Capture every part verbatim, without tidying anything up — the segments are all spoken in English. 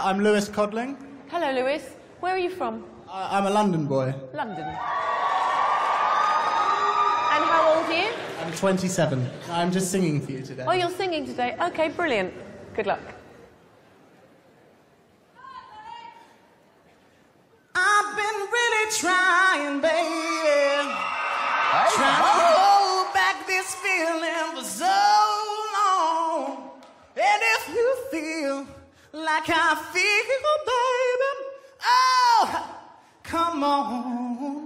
I'm Lewis Codling. Hello, Lewis. Where are you from? Uh, I'm a London boy. London. And how old are you? I'm twenty-seven. I'm just singing for you today. Oh, you're singing today? OK, brilliant. Good luck. I've been really trying, baby. Hey, trying to hold back this feeling for so long. And if you feel like I feel, baby, oh, come on.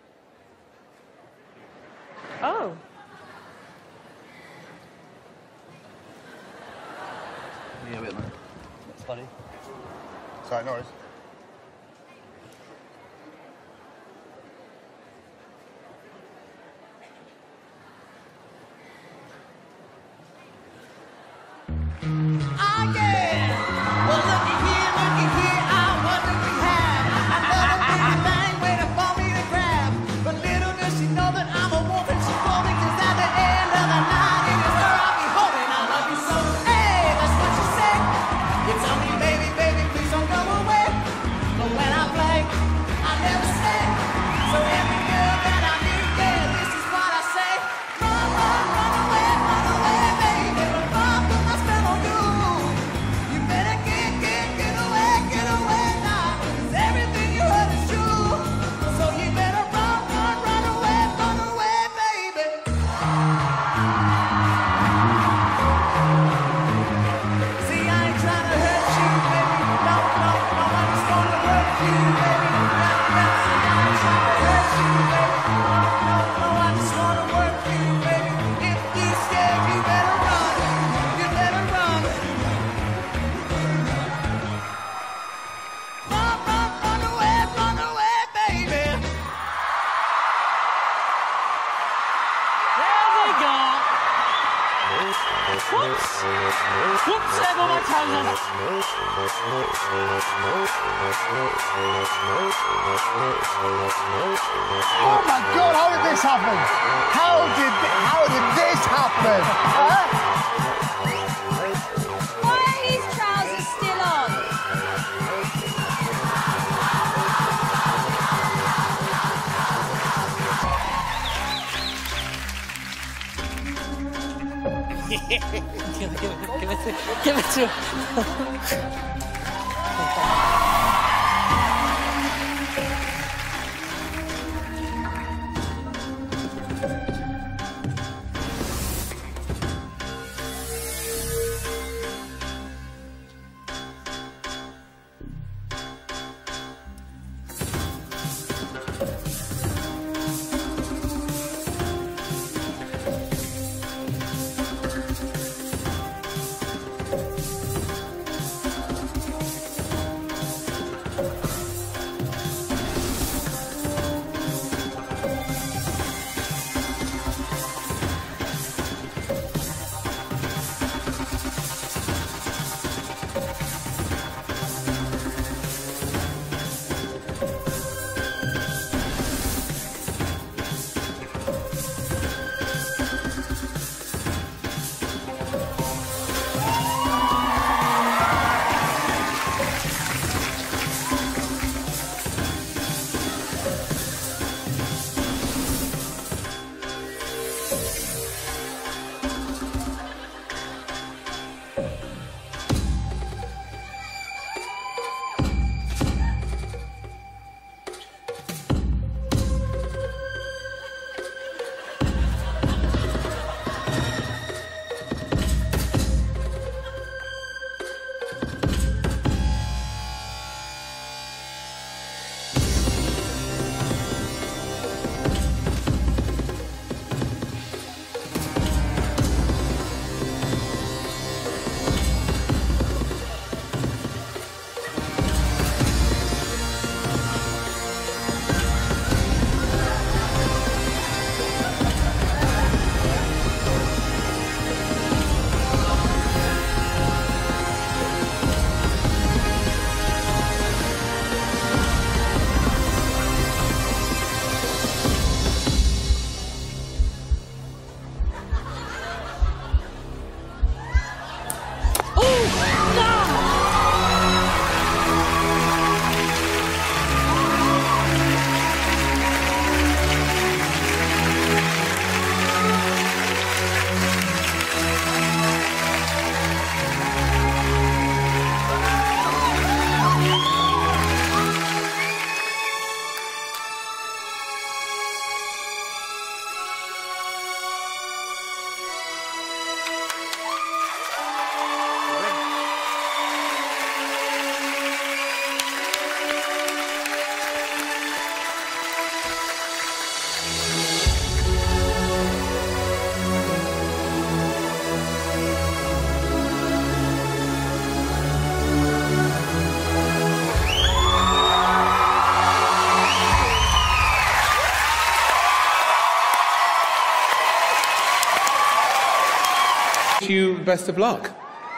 Oh. Yeah, a bit, man. That's funny. Sorry, Norris. Ah, yeah. Well, looky here, looky here, I wonder we have another big thing waiting for me to grab. But little does she know that I'm a wolf and she's holding, 'cause at the end of the night, it is her I'll be holding. I love you so. Hey, that's what she said. You tell me, baby, baby, please don't go away. But when I play, I never stay. So every girl that I meet, yeah, this is what I say. Run, run, run away, run away, baby. Run from my spell on you. You better get, get, get away, get away now. 'Cause everything you heard is true. So you better run, run, run away, run away, baby. See, I ain't trying to hurt you, baby. No, no, no, I'm just gonna hurt you, baby. No, no, see, I ain't trying to hurt you, baby. No, no, no, I just wanna work you, baby. If you scared, you better run. You better run. Run, run, run away, run away, baby. There we go. Whoops. Whoops, there go my trousers. Oh my God! How did this happen? How did how did this happen? Huh? Why are his trousers still on? give, it, give, it, give it to, give it to him. Wish you best of luck.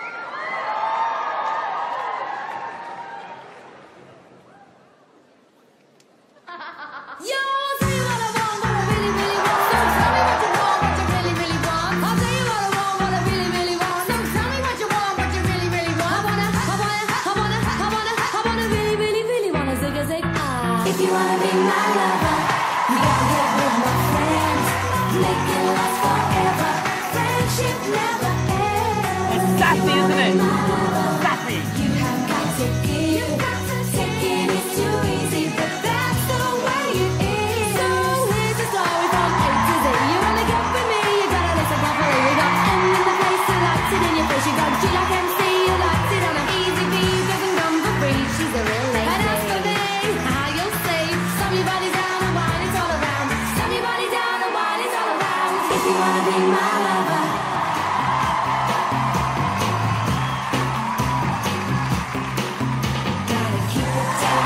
If you wanna be my lover, you gotta get with my friends. Make it last forever. Friendship never ends. It's sassy, isn't it? Sassy. You have got to give. Taking is too easy, but that's the way it is. So here's the story from A to Z. You wanna get with me, you gotta listen properly. You got M in the place who likes it in your face. You got G like M C, who likes it on a easy V, doesn't come for free. She's a real lady. And as for me, how you'll say, slam your body down and wine it's all around. Slam your body down and wine it's all around. If you wanna be my lover. Gotta keep it down.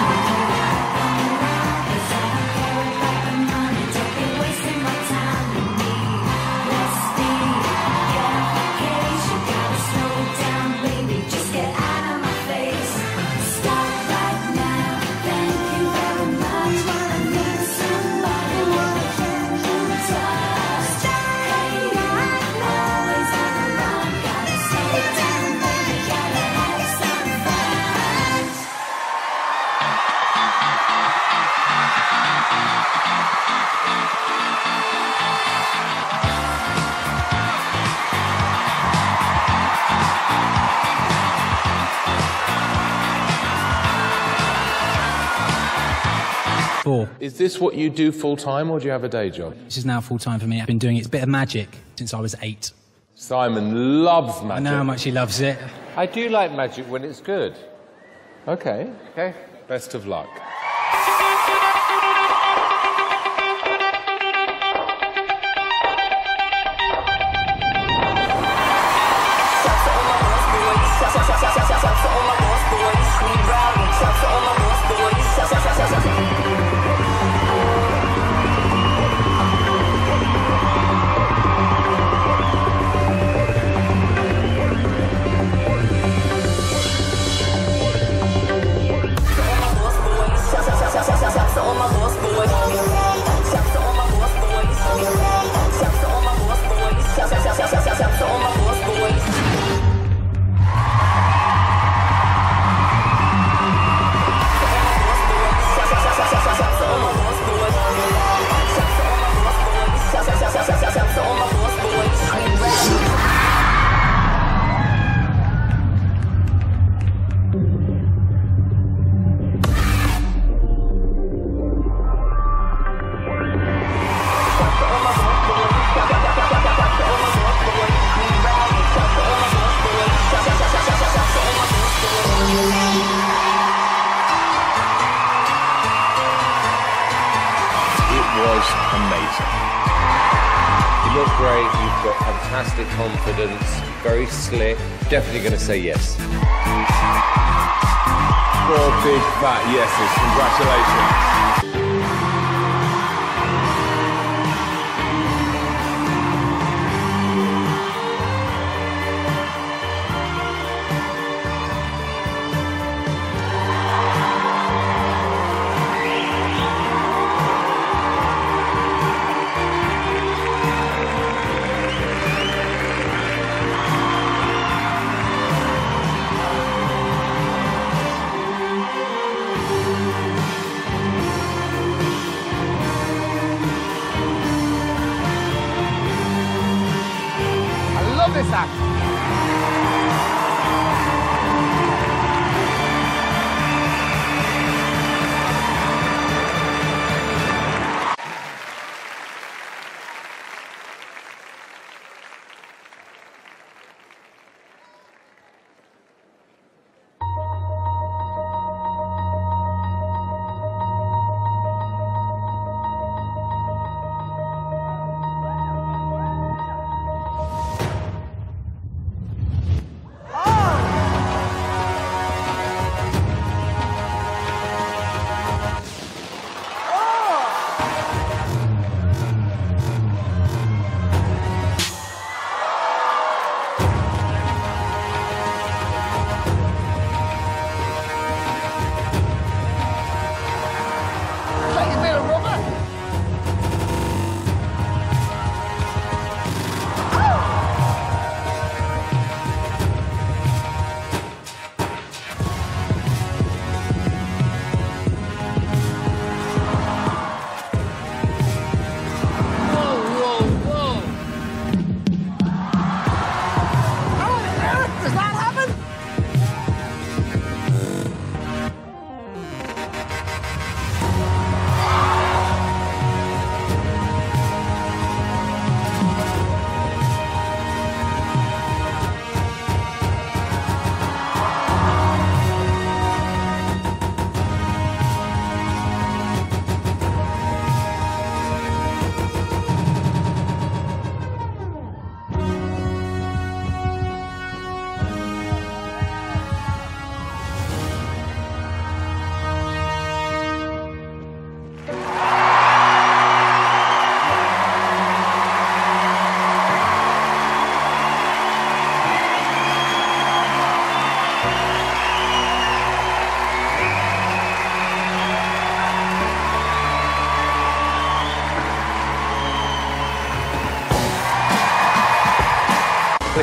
Cause I don't care about the money. Don't be wasting my time with me. Let's be, get off the case. You gotta slow down, baby. Just get out of my face. Stop right now. Thank you very much. Wanna meet somebody, wanna get you touched. Hey, right now is on the run. Gotta slow down, baby. Gotta have some fun. Four. Is this what you do full-time, or do you have a day job? This is now full time for me. I've been doing it. It's a bit of magic since I was eight. Simon loves magic. I know how much he loves it. I do like magic when it's good. Okay. Okay. Best of luck. Look great, you've got fantastic confidence, very slick, definitely going to say yes. Four big fat yeses, congratulations. This act.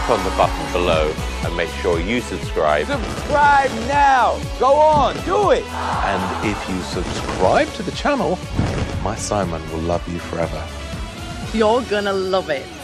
on the button below and make sure you subscribe. Subscribe now! Go on, do it! And if you subscribe to the channel, my Simon will love you forever. You're gonna love it.